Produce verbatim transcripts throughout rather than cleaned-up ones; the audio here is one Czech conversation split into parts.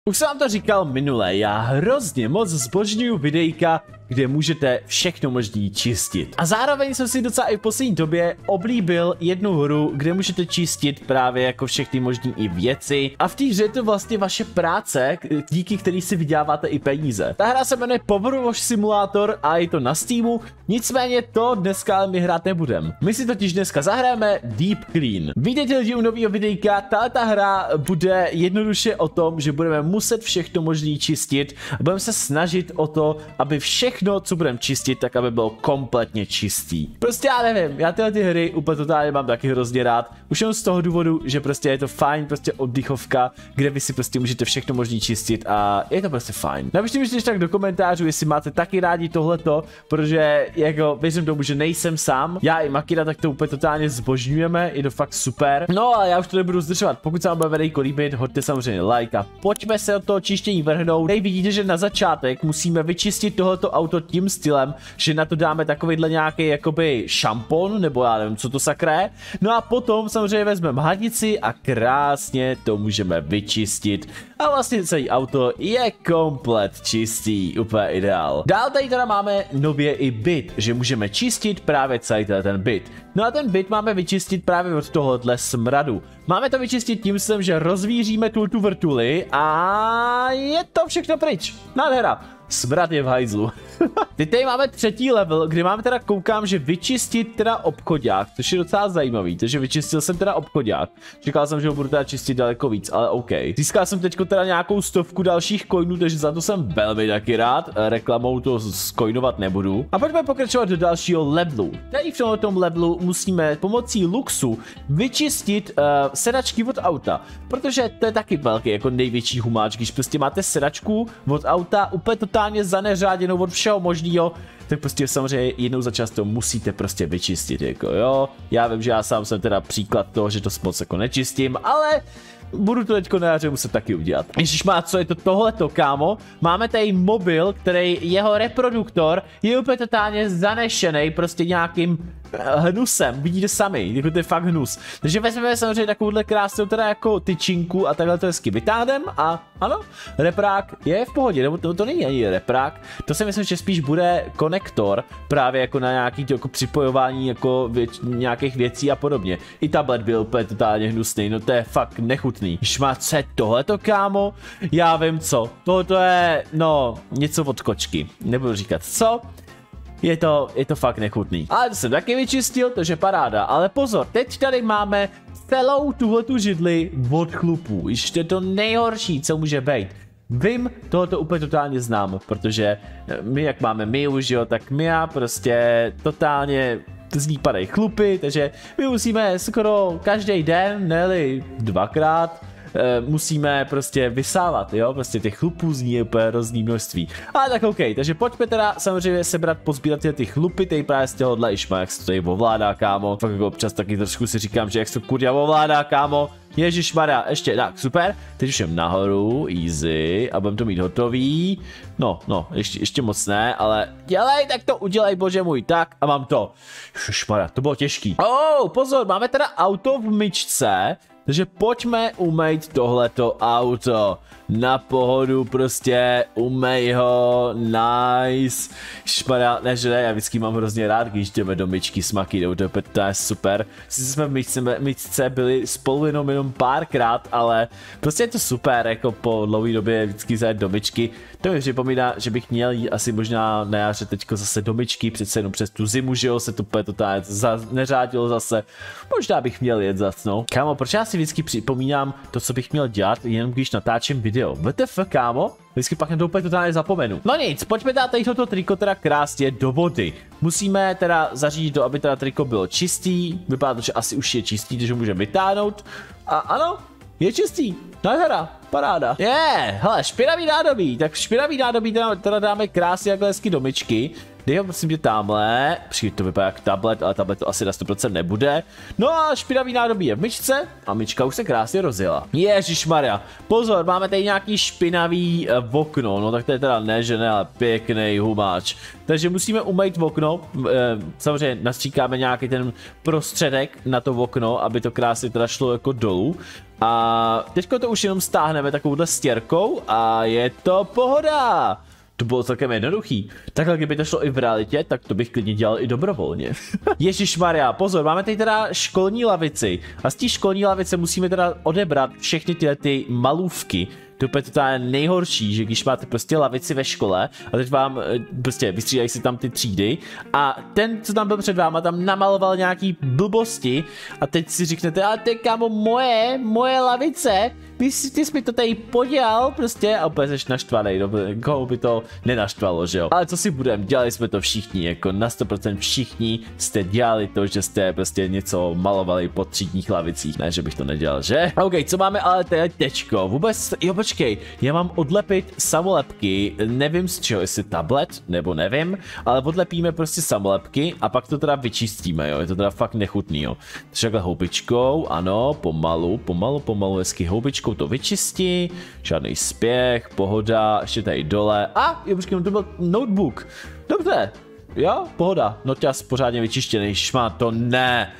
Už jsem vám to říkal minule, já hrozně moc zbožňuju videjka, kde můžete všechno možný čistit. A zároveň jsem si docela i v poslední době oblíbil jednu hru, kde můžete čistit právě jako všechny možný i věci. A v té hře je to vlastně vaše práce, díky který si vyděláváte i peníze. Ta hra se jmenuje Power Wash Simulator a je to na Steamu, nicméně to dneska my hrát nebudem. My si totiž dneska zahrajeme Deep Clean. Vítejte lidi u nového videjka, tato hra bude jednoduše o tom, že budeme muset všechno možný čistit a budeme se snažit o to, aby všechno Všechno, co budeme čistit, tak aby bylo kompletně čistý. Prostě já nevím, já tyhle ty hry úplně totálně mám taky hrozně rád. Už jenom z toho důvodu, že prostě je to fajn, prostě oddychovka, kde vy si prostě můžete všechno možný čistit a je to prostě fajn. Napište mi ještě tak do komentářů, jestli máte taky rádi tohleto, protože jako věřím tomu, že nejsem sám. Já i Makira tak to úplně totálně zbožňujeme, je to fakt super. No a já už to nebudu zdržovat. Pokud se vám bude videjko líbit, hoďte samozřejmě like a pojďme se od toho čištění vrhnout. Tady vidíte, že na začátek musíme vyčistit tohleto auto to tím stylem, že na to dáme takovýhle nějaký jakoby šampon, nebo já nevím, co to sakra je. No a potom samozřejmě vezmeme hadici a krásně to můžeme vyčistit. A vlastně celý auto je komplet čistý, úplně ideál. Dál tady teda máme nově i byt, že můžeme čistit právě celý ten byt. No a ten byt máme vyčistit právě od tohohle smradu. Máme to vyčistit tím stylem, že rozvíříme tu tu vrtuli a je to všechno pryč. Nádhera. Smrad je v hajzlu. Teď tady máme třetí level, kde máme teda, koukám, že vyčistit teda obchodák, což je docela zajímavý, takže vyčistil jsem teda obchodák. Čekal jsem, že ho budu teda čistit daleko víc, ale OK. Získal jsem teďko teda nějakou stovku dalších coinů, takže za to jsem velmi taky rád. Reklamou to skoinovat nebudu. A pojďme pokračovat do dalšího levelu. Tady v tomto levelu musíme pomocí luxu vyčistit uh, sedačky od auta, protože to je taky velký, jako největší humáč, když prostě máte sedačku od auta úplně totálně zaneřáděnou od všeho možného, tak prostě samozřejmě jednou za čas to musíte prostě vyčistit, jako jo. Já vím, že já sám jsem teda příklad toho, že to moc jako nečistím, ale budu to teďko na jaře muset taky udělat. Ježišmá, co je to tohleto, kámo? Máme tady mobil, který jeho reproduktor je úplně totálně zanešený prostě nějakým hnusem, vidíte sami, jako to je fakt hnus. Takže vezmeme samozřejmě takovouhle krásnou teda jako tyčinku a takhle to hezky vytáhneme a ano, reprák je v pohodě, nebo to, to není ani reprák, to si myslím, že spíš bude konektor právě jako na nějaký to jako připojování jako věč, nějakých věcí a podobně. I tablet byl úplně totálně hnusný, no to je fakt nechutný. Šmá, co je tohleto, kámo? Já vím co, tohleto je, no, něco od kočky, nebudu říkat co. Je to, je to fakt nechutný. Ale to jsem taky vyčistil, takže paráda. Ale pozor, teď tady máme celou tuhletu židli od chlupů. Ještě to nejhorší, co může být. Vím, tohoto úplně totálně znám, protože my jak máme my už, jo, tak my já prostě totálně z ní padají chlupy, takže my musíme skoro každý den, ne-li dvakrát, musíme prostě vysávat, jo, prostě těch chlupů z ní je úplně hrozný množství. Ale tak OK, takže pojďme teda samozřejmě sebrat, pozbírat ty chlupy, tady právě z těhohle Išma, jak se to tady ovládá, kámo. Fakt jako občas taky trošku si říkám, že jak se to kurňa ovládá, kámo. Ježišmarja, ještě, tak, super. Teď už jem nahoru, easy, a budeme to mít hotový. No, no, ještě, ještě moc ne, ale dělej, tak to udělej, bože můj, tak, a mám to. Ježišmarja, to bylo těžký. Oh, pozor, máme teda auto v myčce. Takže pojďme umýt tohleto auto. Na pohodu prostě umej ho, nice. Špada, ne, že ne, já vždycky mám hrozně rád, když jdeme do myčky s Makidou, to je, to je super. Sice jsme v myčce, myčce byli spolu jenom, jenom párkrát, ale prostě je to super, jako po dlouhé době vždycky zajet do myčky. To mi připomíná, že bych měl jít asi možná na jaře teďko zase do myčky, přece jenom přes tu zimu, že jo, se to úplně totálně za, neřádilo zase. Možná bych měl jet zase, no. Kámo, proč já si vždycky připomínám to, co bych měl dělat, jenom když natáčím video? W T F, kámo? Vždycky pak na to úplně totálně zapomenu. No nic, pojďme dát tady toto triko teda krásně do vody. Musíme teda zařídit to, aby teda triko bylo čistý. Vypadá to, že asi už je čistý, takže můžeme vytáhnout. A ano, je čistý. Nádhera, paráda. Je, yeah, hele, špinavý nádobí. Tak špinavý nádobí teda, teda dáme krásně jakhle hezky do myčky. Dej ho prosím tě tamhle, přijde to vypadá jak tablet, ale tablet to asi na sto procent nebude. No a špinavý nádobí je v myčce a myčka už se krásně rozjela. Ježišmarja, pozor, máme tady nějaký špinavý uh, okno, no tak to je teda ne, že ne, ale pěkný humáč. Takže musíme umýt okno, uh, samozřejmě nastříkáme nějaký ten prostředek na to okno, aby to krásně teda šlo jako dolů. A teďko to už jenom stáhneme takovouhle stěrkou a je to pohoda. To bylo celkem jednoduchý. Takhle, kdyby to šlo i v realitě, tak to bych klidně dělal i dobrovolně. Ježišmarja, pozor, máme tady teda školní lavici. A z té školní lavice musíme teda odebrat všechny tyhle ty malůvky. To je úplně nejhorší, že když máte prostě lavici ve škole a teď vám prostě vystřídají si tam ty třídy a ten, co tam byl před váma, tam namaloval nějaký blbosti a teď si řeknete, a ty kámo, moje, moje lavice, ty jsi, ty jsi mi to tady podělal prostě a úplně jsi naštvanej, no, koho by to nenaštvalo, že jo. Ale co si budem, dělali jsme to všichni, jako na sto procent všichni jste dělali to, že jste prostě něco malovali po třídních lavicích, ne, že bych to nedělal, že? OK, co máme ale teď tečko, vůbec, jo, počkej, já mám odlepit samolepky, nevím z čeho, jestli tablet, nebo nevím, ale odlepíme prostě samolepky a pak to teda vyčistíme, jo, je to teda fakt nechutný, jo. Takže takhle houbičkou, ano, pomalu, pomalu, pomalu, hezky houbičkou to vyčistí, žádný spěch, pohoda, ještě tady dole, a jo, počkej, to byl notebook, dobře, jo, pohoda, noťaz pořádně vyčištěný, šmá, to ne,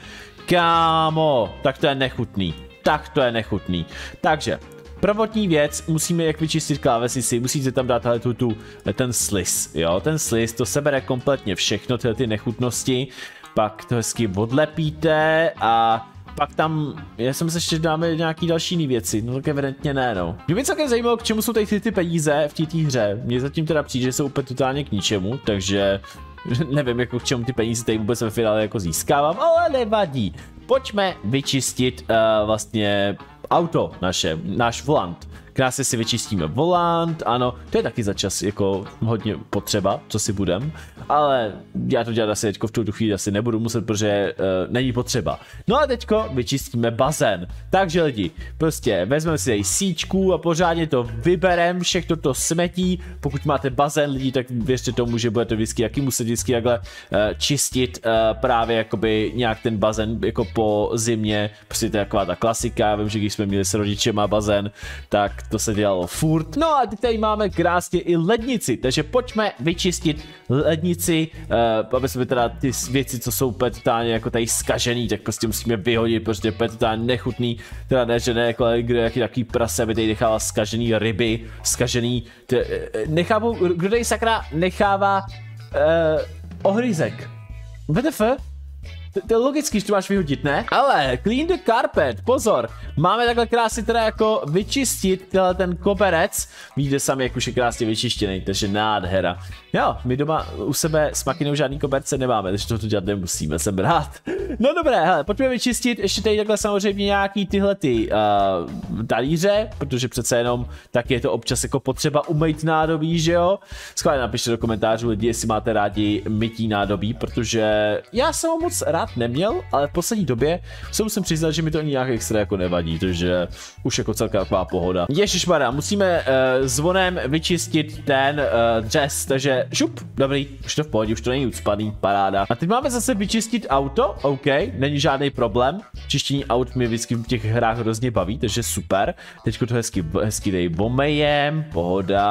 kámo, tak to je nechutný, tak to je nechutný, takže prvotní věc, musíme jak vyčistit klávesnici, musíte tam dát tu, tu, ten sliz, jo, ten sliz, to sebere kompletně všechno, tyhle ty nechutnosti, pak to hezky odlepíte a pak tam, já jsem se ještě dáme nějaký další jiný věci, no tak evidentně ne, no. Mě by celkem zajímalo, k čemu jsou tady ty, ty peníze v této hře, mně zatím teda přijde, že jsou úplně totálně k ničemu, takže nevím, jako k čemu ty peníze tady vůbec ve finále jako získávám, ale nevadí. Pojďme vyčistit uh, vlastně auto naše, náš volant. Krásně si vyčistíme volant, ano, to je taky za čas jako hodně potřeba, co si budem, ale já to dělat asi teďko v tu chvíli asi nebudu muset, protože uh, není potřeba. No a teďko vyčistíme bazén. Takže lidi, prostě vezmeme si tady síčku a pořádně to vyberem, všechno to smetí, pokud máte bazén lidi, tak věřte tomu, že budete vždycky, jaký muset vždycky takhle uh, čistit uh, právě jakoby nějak ten bazén jako po zimě, prostě to je taková ta klasika, já vím, že když jsme měli s rodičema bazén, tak to se dělalo furt. No a teď tady máme krásně i lednici, takže pojďme vyčistit lednici, uh, aby jsme teda ty věci, co jsou úplně totálně jako tady zkažený, tak prostě musíme vyhodit, protože je úplně totálně nechutný, teda ne, že ne, jako kde jaký takový prase by tady nechává zkažený ryby, zkažený, tě, nechápu, kdo tady sakra nechává uh, ohryzek, W T F? To je logicky, že to máš vyhodit, ne? Ale clean the carpet, pozor, máme takhle krásně teda jako vyčistit tenhle ten koberec, vidíte sami, jak už je krásně vyčištěný, takže nádhera. Jo, my doma u sebe s makinou žádný koberce nemáme, takže to dělat nemusíme, jsem rád. No dobré, hele, pojďme vyčistit ještě tady takhle samozřejmě nějaký tyhle ty uh, talíře, protože přece jenom tak je to občas jako potřeba umýt nádobí, že jo? Schválně napište do komentářů lidi, jestli máte rádi mytí nádobí, protože já jsem ho moc rád neměl, ale v poslední době se musím přiznat, že mi to ani nějak extra jako nevadí, takže už jako celká taková pohoda. Ježišmarja, musíme uh, zvonem vyčistit ten uh, dřez, takže šup, dobrý, už to v pohodě, už to není ucpaný, paráda. A teď máme zase vyčistit auto, OK, není žádný problém, čištění aut mě vždycky v těch hrách hrozně baví, takže super. Teďko to hezky, hezky dej bomejem, pohoda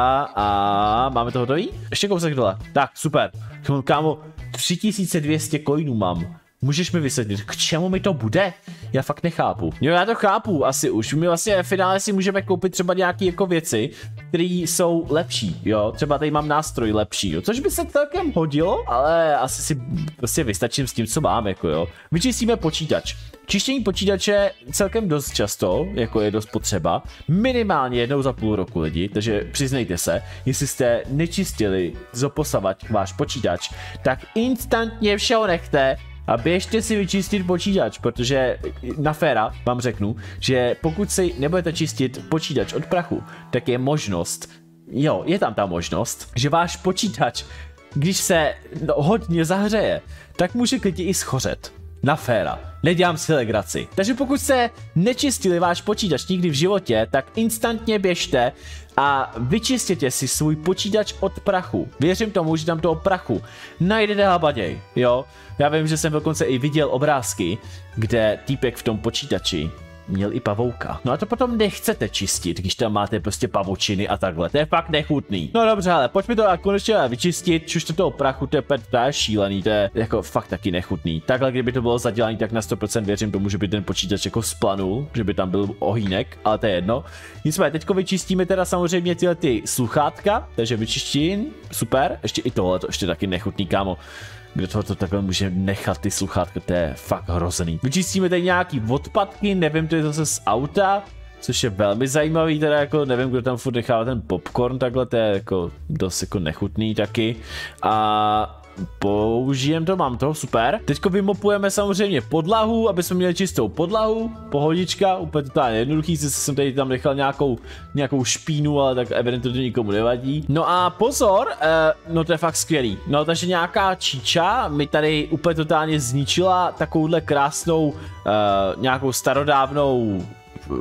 a máme to hotový? Ještě kousek dole, tak super, kámo, tři tisíce dvě stě coinů mám. Můžeš mi vysvětlit, k čemu mi to bude? Já fakt nechápu. Jo, já to chápu asi už. My vlastně v finále si můžeme koupit třeba nějaké jako věci, které jsou lepší, jo. Třeba tady mám nástroj lepší, jo. Což by se celkem hodilo, ale asi si prostě vystačím s tím, co mám, jako jo. Vyčistíme počítač. Čištění počítače celkem dost často, jako je dost potřeba, minimálně jednou za půl roku lidi, takže přiznejte se, jestli jste nečistili zoposavať váš počítač, tak instantně všeho nechte a běžte si vyčistit počítač, protože na féra vám řeknu, že pokud si nebudete čistit počítač od prachu, tak je možnost, jo, je tam ta možnost, že váš počítač, když se no, hodně zahřeje, tak může klidně i schořet. Na féra. Nedělám si legraci. Takže pokud jste nečistili váš počítač nikdy v životě, tak instantně běžte a vyčistěte si svůj počítač od prachu. Věřím tomu, že tam toho prachu najdete habaděj, jo. Já vím, že jsem dokonce i viděl obrázky, kde týpek v tom počítači měl i pavouka. No a to potom nechcete čistit, když tam máte prostě pavučiny a takhle. To je fakt nechutný. No dobře, ale pojďme to konečně vyčistit. Čušte toho prachu, to je, to je šílený, to je jako fakt taky nechutný. Takhle, kdyby to bylo zadělané, tak na sto procent věřím tomu, že by ten počítač jako splanul, že by tam byl ohýnek, ale to je jedno. Nicméně, teďko vyčistíme teda samozřejmě tyhle ty sluchátka, takže vyčištění, super. Ještě i tohle, to ještě taky nechutný, kámo. Kde tohoto takhle může nechat ty sluchátka, to je fakt hrozný. Vyčistíme tady nějaký odpadky, nevím, to je zase z auta, což je velmi zajímavý, teda jako nevím, kdo tam furt nechává ten popcorn takhle, to je jako dost jako nechutný taky. A použijem to, mám to, super. Teďko vymopujeme samozřejmě podlahu, aby jsme měli čistou podlahu, pohodička, úplně totálně jednoduchý, sice jsem tady tam nechal nějakou, nějakou špínu, ale tak evidentně to nikomu nevadí. No a pozor, eh, no to je fakt skvělý. No takže nějaká číča mi tady úplně totálně zničila takovouhle krásnou, eh, nějakou starodávnou eh,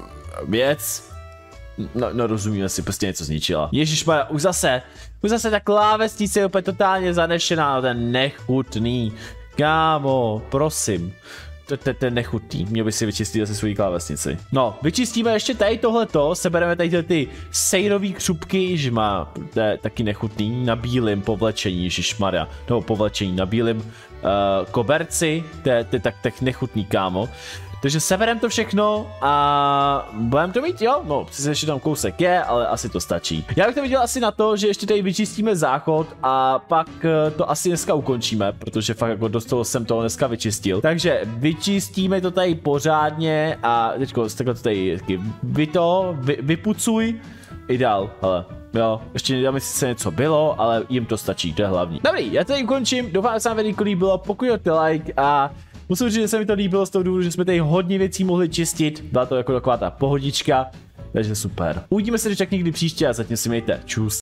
věc. No, no rozumíme si, prostě něco zničila. Ježišmarja, už zase, už zase ta klávesnice je úplně totálně zanešená, no ten nechutný. Kámo, prosím. To je nechutný, měl by si vyčistit zase svoji klávesnici. No, vyčistíme ještě tady tohleto, sebereme tady ty sejrový křupky, že má, to je taky nechutný, na bílém povlečení, ježišmarja, nebo povlečení na bílém uh, koberci, to je tak, tak nechutný, kámo. Takže seberem to všechno a budeme to mít, jo? No, sice ještě tam kousek je, ale asi to stačí. Já bych to viděl asi na to, že ještě tady vyčistíme záchod a pak to asi dneska ukončíme, protože fakt jako dost toho jsem toho dneska vyčistil. Takže vyčistíme to tady pořádně a teďko takhle to tady vy to, vy, vypucuj. Ideál, ale jo, ještě tam sice něco bylo, ale jim to stačí, to je hlavní. Dobrý, já tady ukončím, doufám, že se vám video líbilo, pokud dáte like a musím říct, že se mi to líbilo z toho důvodu, že jsme tady hodně věcí mohli čistit. Byla to jako taková ta pohodička, takže super. Uvidíme se tak někdy příště a zatím si mějte. Čus.